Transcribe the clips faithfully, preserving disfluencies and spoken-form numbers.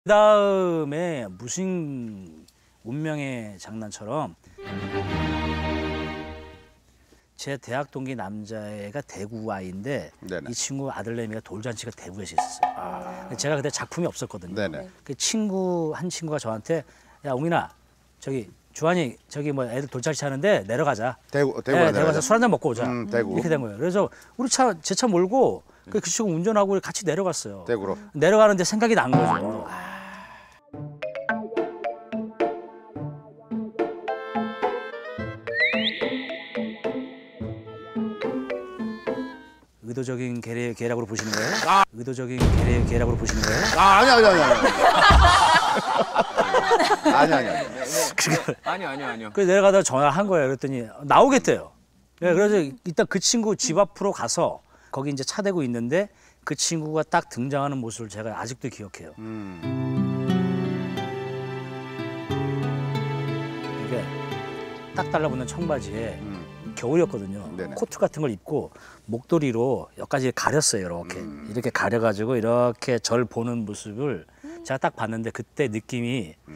그다음에 무슨 운명의 장난처럼 제 대학 동기 남자애가 대구 아이인데 네네. 이 친구 아들내미가 돌잔치가 대구에서 있었어요. 아... 제가 그때 작품이 없었거든요. 네네. 그 친구 한 친구가 저한테 야 웅인아 저기 주한이 저기 뭐 애들 돌잔치 하는데 내려가자. 대구 대구 네, 내려가서 술 한잔 먹고 오자. 음, 대구. 이렇게 된 거예요. 그래서 우리 차 제 차 몰고 그 친구 운전하고 같이 내려갔어요. 대구로. 내려가는데 생각이 난 거죠. 아... 의도적인 계략, 계략으로 보시는 거예요? 아. 의도적인 계략, 계략으로 보시는 거예요? 아, 아니, 아니, 아니, 아니. 아니, 아니, 아니. 아니요, 아니요, 아니요. 그래서 내려가다가 전화를 한 거예요. 그랬더니 나오겠대요. 네, 그래서 일단 그 친구 집 앞으로 가서 거기 이제 차 대고 있는데 그 친구가 딱 등장하는 모습을 제가 아직도 기억해요. 음. 이게 딱 달라붙는 청바지에 음. 겨울이었거든요. 네네. 코트 같은 걸 입고 목도리로 여기까지 가렸어요. 이렇게 음. 이렇게 가려가지고 이렇게 절 보는 모습을 음. 제가 딱 봤는데 그때 느낌이 음.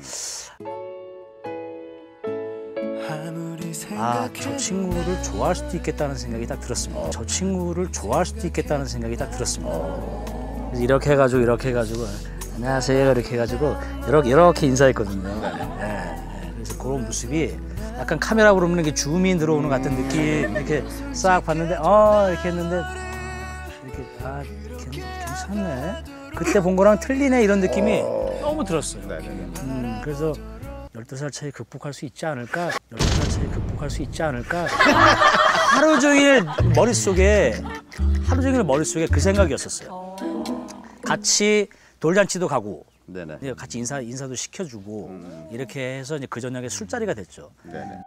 아, 저 친구를 좋아할 수도 있겠다는 생각이 딱 들었습니다. 어. 저 친구를 좋아할 수도 있겠다는 생각이 딱 들었습니다. 어. 그래서 이렇게 해가지고 이렇게 해가지고 안녕하세요 이렇게 해가지고 이렇게 이렇게 인사했거든요. 네. 그래서 그런 모습이 약간 카메라 보면 이렇게 줌인 들어오는 것 같은 느낌 이렇게 싹 봤는데 어 이렇게 했는데 이렇게 아 괜찮네 그때 본 거랑 틀리네 이런 느낌이 어... 너무 들었어요. 음, 그래서 열두 살 차이 극복할 수 있지 않을까 열두 살 차이 극복할 수 있지 않을까 하루 종일 머릿속에 하루 종일 머릿속에 그 생각이었었어요. 같이 돌잔치도 가고 네네. 같이 인사, 인사도 시켜주고 음. 이렇게 해서 이제 그 저녁에 술자리가 됐죠. 네네.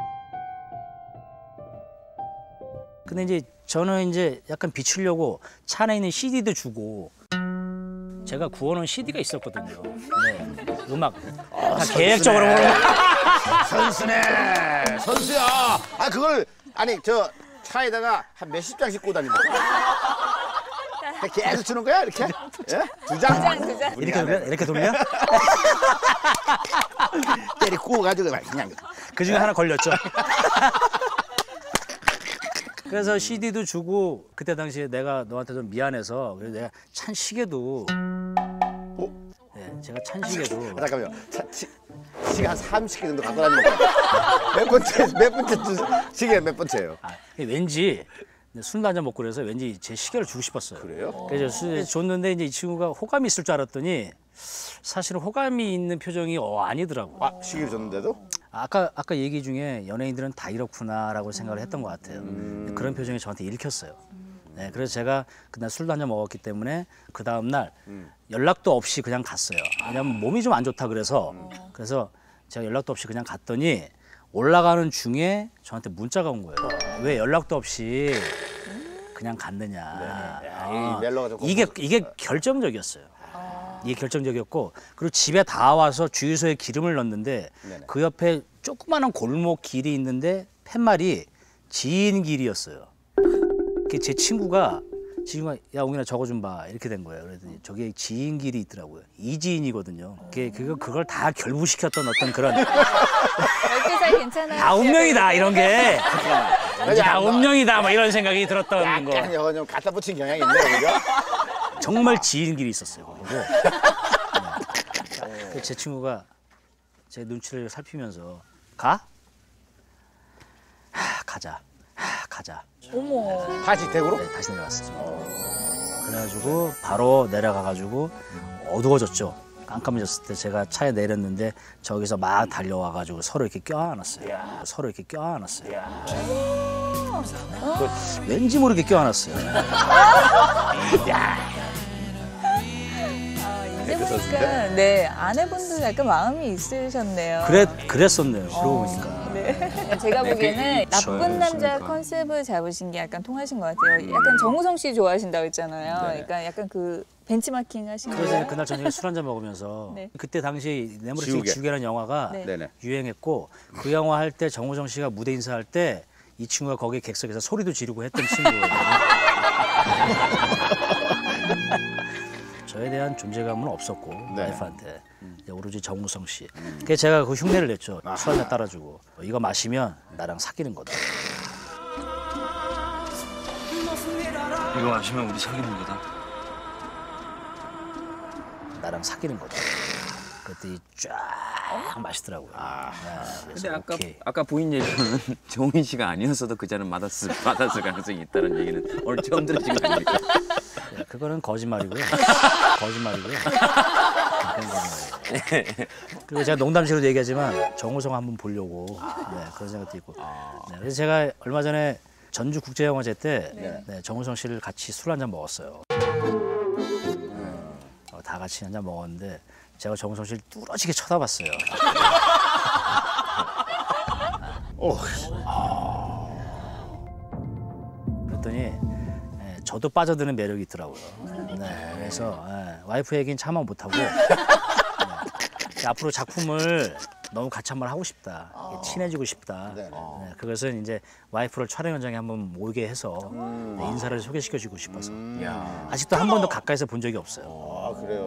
근데 이제 저는 이제 약간 비추려고 차 안에 있는 씨디도 주고 제가 구워놓은 씨디가 있었거든요. 네. 음악 아, 다 계획적으로 선수네 선수야. 아 그걸 아니 저 차에다가 한 몇십 장씩 꽂아 다니는 계속 주는 거야 이렇게? 예? 두 장? 두 장, 두 장. 이렇게 돌려? 이렇게 돌려? 때리 구워가지고 그냥 그 중에 하나 걸렸죠. 그래서 씨디도 주고 그때 당시에 내가 너한테 좀 미안해서 그래서 내가 찬 시계도 어? 네, 제가 찬 시계도 아, 잠깐만요. 차, 시, 시계 한 삼십 개 정도 갖고 다니는 몇 번째 몇 번째 시계 몇 번째예요? 아, 왠지 술도 한잔 먹고 그래서 왠지 제 시계를 주고 싶었어요. 그래요? 그래서 술 줬는데 이제 이 친구가 호감이 있을 줄 알았더니 사실은 호감이 있는 표정이 어 아니더라고. 아 시계를 줬는데도? 아까 아까 얘기 중에 연예인들은 다 이렇구나라고 생각을 했던 것 같아요. 음. 그런 표정이 저한테 읽혔어요. 네, 그래서 제가 그날 술도 한잔 먹었기 때문에 그 다음 날 음. 연락도 없이 그냥 갔어요. 왜냐면 몸이 좀 안 좋다 그래서 음. 그래서 제가 연락도 없이 그냥 갔더니 올라가는 중에 저한테 문자가 온 거예요. 왜 연락도 없이 그냥 갔느냐. 네. 아, 이게 이게 결정적이었어요. 아. 이게 결정적이었고 그리고 집에 다 와서 주유소에 기름을 넣었는데 네네. 그 옆에 조그마한 골목 길이 있는데 팻말이 지인 길이었어요. 제 친구가 지금 야 웅인아 저거 좀 봐 이렇게 된 거예요. 그랬더니 저게 지인 길이 있더라고요. 이지인이거든요. 그게 그거 그걸 다 결부시켰던 어떤 그런 열두 살 괜찮아요. 다 운명이다 이런 게 다 운명이다 뭐 이런 생각이 들었던 약간 거. 약간 이거 좀 갖다 붙인 경향이 있네요, 그죠? 정말 지인 길이 있었어요. 그리고 네. 제 친구가 제 눈치를 살피면서 가? 하, 가자. 하, 가자. 어머. 다시 대구로? 네, 다시 내려갔어요. 그래가지고 바로 내려가가지고 어두워졌죠. 깜깜해졌을 때 제가 차에 내렸는데 저기서 막 달려와가지고 서로 이렇게 껴안았어요. 야. 서로 이렇게 껴안았어요. 그, 왠지 모르게 껴안았어요. 야. 이제 보니까 네 아내분도 약간 마음이 있으셨네요. 그래 그랬었네요. 그러고 보니까. 네. 제가 보기에는 나쁜 남자 컨셉을 잡으신 게 약간 통하신 것 같아요. 약간 정우성 씨 좋아하신다고 했잖아요. 네. 그러니까 약간 그 벤치마킹 하신 거예요. 그래서 그날 저녁에 술 한잔 먹으면서 네. 그때 당시 내 머릿속에 지우개라는 영화가 네. 유행했고 그 영화 할 때 정우성 씨가 무대 인사할 때 이 친구가 거기 객석에서 소리도 지르고 했던 친구예요. 저에 대한 존재감은 없었고 네. 와이프한테 이제 오로지 정우성 씨. 그래서 제가 그 흉내를 냈죠. 술 한잔 따라주고 이거 마시면 나랑 사귀는 거다. 이거 마시면 우리 사귀는 거다. 나랑 사귀는 거다. 그랬더니 쫙 마시더라고요. 아, 네, 근데 그래서 아까 오케이. 아까 부인 얘기는 정인 씨가 아니었어도 그 잔은 받았을 받았을 가능성이 있다는 얘기는 오늘 처음 들으신 거 아닙니까? 네, 그거는 거짓말이고요. 거짓말이고요. 그건 거짓말이에요. 그리고 제가 농담식으로 얘기하지만 정우성 한번 보려고 네, 그런 생각도 있고. 네, 그래서 제가 얼마 전에 전주 국제영화제 때 네. 네, 정우성 씨를 같이 술 한 잔 먹었어요. 어, 다 같이 한 잔 먹었는데 제가 정우성 씨를 뚫어지게 쳐다봤어요. 어, 그랬더니 예, 저도 빠져드는 매력이 있더라고요. 네, 그래서 예, 와이프 얘기는 차마 못하고 네, 앞으로 작품을 너무 같이 한번 하고 싶다. 친해지고 싶다. 네네. 네, 그것은 이제 와이프를 촬영 현장에 한번 모이게 해서 네, 인사를 소개시켜주고 싶어서 야. 아직도 한 번도 가까이서 본 적이 없어요. 아 그래요.